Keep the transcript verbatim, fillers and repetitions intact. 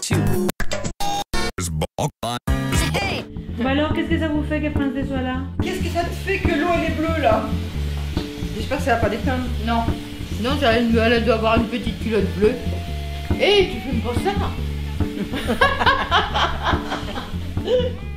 Hey. Bah alors, qu'est-ce que ça vous fait que Princesse soit là? Qu'est-ce que ça te fait que l'eau elle est bleue là? J'espère que ça va pas déteindre. Non. Sinon, elle, elle doit avoir une petite culotte bleue. Hé, hey, tu fumes pas ça?